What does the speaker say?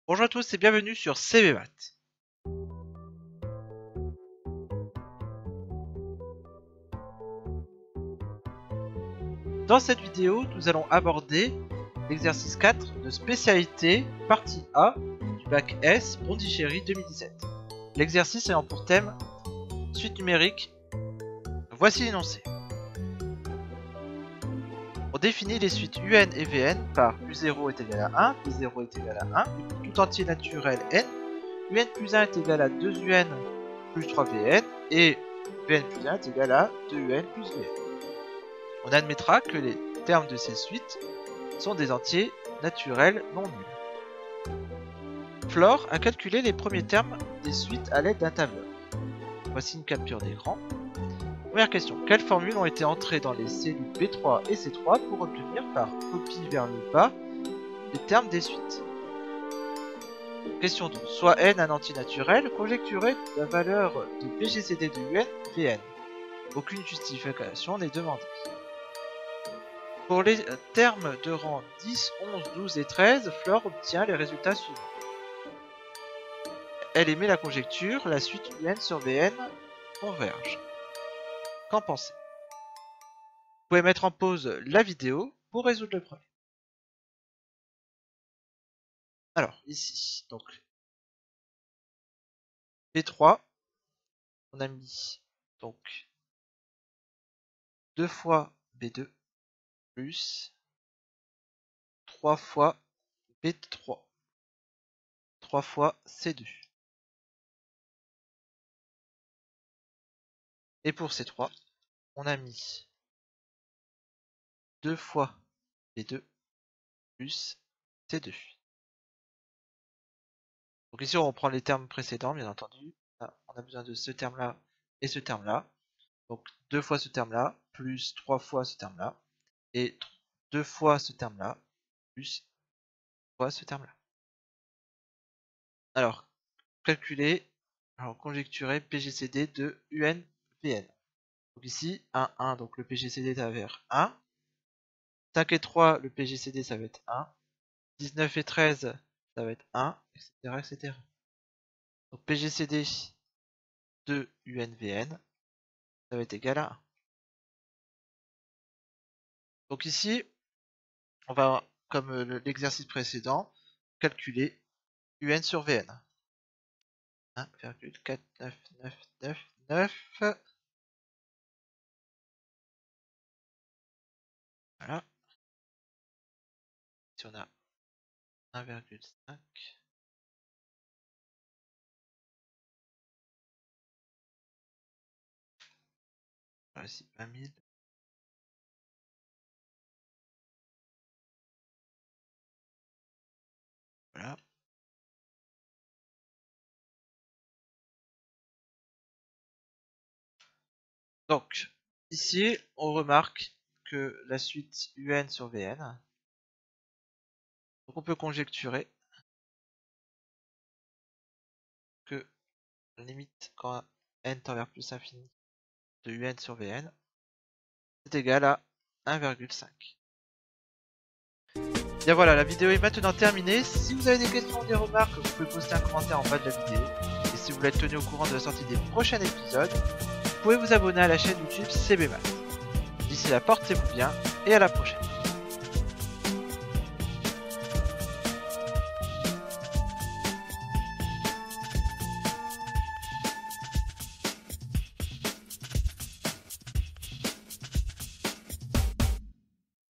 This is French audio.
Bonjour à tous et bienvenue sur CBMath. Dans cette vidéo, nous allons aborder l'exercice 4 de spécialité partie A du bac S Pondichéry 2017. L'exercice ayant pour thème suite numérique. Voici l'énoncé. On définit les suites UN et VN par U0 est égal à 1, V0 est égal à 1, et pour tout entier naturel n, UN plus 1 est égal à 2UN plus 3VN, et VN plus 1 est égal à 2UN plus VN. On admettra que les termes de ces suites sont des entiers naturels non nuls. Flore a calculé les premiers termes des suites à l'aide d'un tableur. Voici une capture d'écran. Première question. Quelles formules ont été entrées dans les cellules B3 et C3 pour obtenir par copie vers le bas les termes des suites? Question 2. Soit n un entier naturel, conjecturez la valeur de PGCD de UN, Vn. Aucune justification n'est demandée. Pour les termes de rang 10, 11, 12 et 13, Flore obtient les résultats suivants. Elle émet la conjecture, la suite UN sur Vn converge. Qu'en pensez? Vous pouvez mettre en pause la vidéo pour résoudre le problème. Alors, ici, donc, B3, on a mis donc 2 fois B2 plus 3 fois B3, 3 fois C2. Et pour C3, on a mis 2 fois B2 plus C2. Donc ici on reprend les termes précédents bien entendu. Là, on a besoin de ce terme là et ce terme là. Donc 2 fois ce terme là, plus 3 fois ce terme là. Et 2 fois ce terme là, plus 3 fois ce terme là. Alors, calculer, conjecturer PGCD de UNVN. Donc ici, 1, 1, donc le PGCD ça va être 1. 5 et 3, le PGCD ça va être 1. 19 et 13, ça va être 1, etc. etc. Donc PGCD de UNVN, ça va être égal à 1. Donc ici, on va, comme l'exercice précédent, calculer UN sur VN. 1,4999. Voilà. Si on a 1,5. Voilà, ici 20 000. Voilà. Donc, ici, on remarque que la suite UN sur VN, donc on peut conjecturer que la limite quand n tend vers plus infini de UN sur Vn est égal à 1,5. Bien voilà, la vidéo est maintenant terminée. Si vous avez des questions ou des remarques, vous pouvez poster un commentaire en bas de la vidéo. Et si vous voulez être tenu au courant de la sortie des prochains épisodes, vous pouvez vous abonner à la chaîne YouTube CBMath. D'ici là, portez-vous bien et à la prochaine.